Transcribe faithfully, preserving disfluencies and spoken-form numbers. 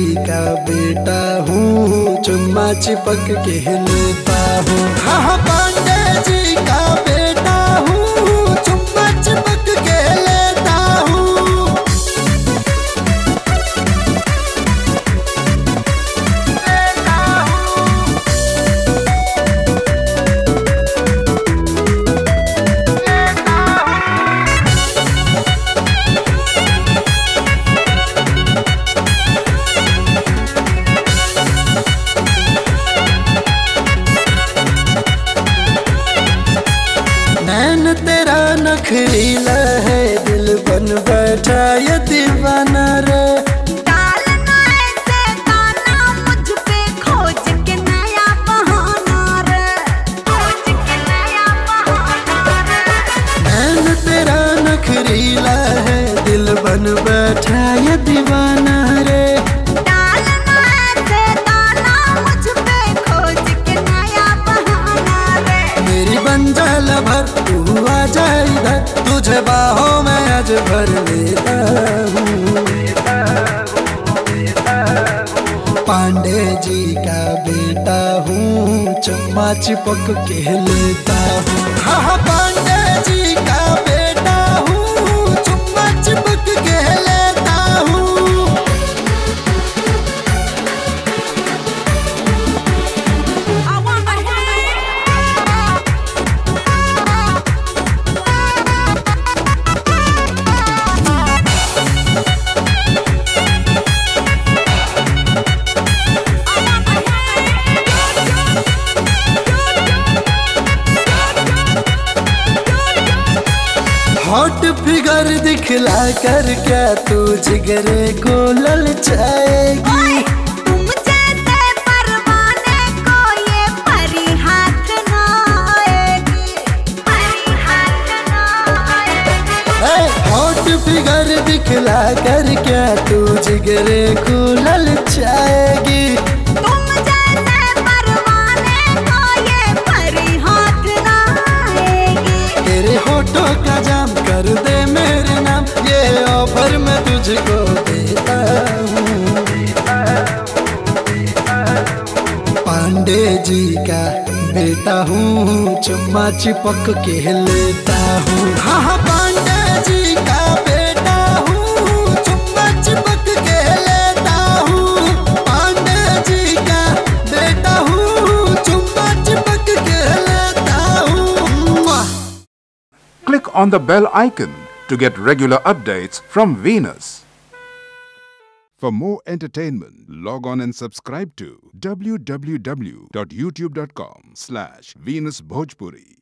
जी का बेटा हूँ, चुम्मा चिपक के लेता हूँ। हाँ पांडे जी का बेटा हूँ, चुम्मा चिपक के लेता हूँ। नैन तेरा नखरीला है, दिल बन बैठा ये दीवाना रे। डालना ऐसे गाना मुझ पे, खोज के नया बहाना रे, खोज के नया बहाना रे। नैन तेरा नखरीला है, दिल बन बैठा ये दीवाना रे। डालना ऐसे गाना मुझ पे, खोज के नया बहाना रे। मेरी बंजल भर तू आ जा इधर, तुझे बाहों में आज भर लेता हूँ। पांडे जी का बेटा हूँ, चुम्मा चिपक के लेता हूँ। हाँ पांडे जी का बेटा हूँ, चुम्मा चिपक के लेता हूँ। हॉट फिगर दिखला कर क्या तू जिगरे को ललचाएगी। तुम जैसे परवाने को ये परी हाथ ना आएगी, परी हाथ ना आएगी। हॉट फिगर दिखला कर क्या तू जिगरे को ललचाएगी। तुम जैसे परवाने को ये परी हाथ ना आएगी। तेरे होठों का जाम कर दे मेरे नाम, ये ऑफर मैं तुझको देता हूँ। पांडे जी का बेटा हूँ, चुम्मा चिपक के लेता हूँ। हाँ पांडे जी का बेटा हूँ, चुम्मा चिपक के लेता हूँ। पांडे जी का बेटा हूँ, चुम्मा चिपक के लेता हूँ। Click on the bell icon to get regular updates from Venus. For more entertainment, log on and subscribe to w w w dot youtube dot com slash Venus Bhojpuri.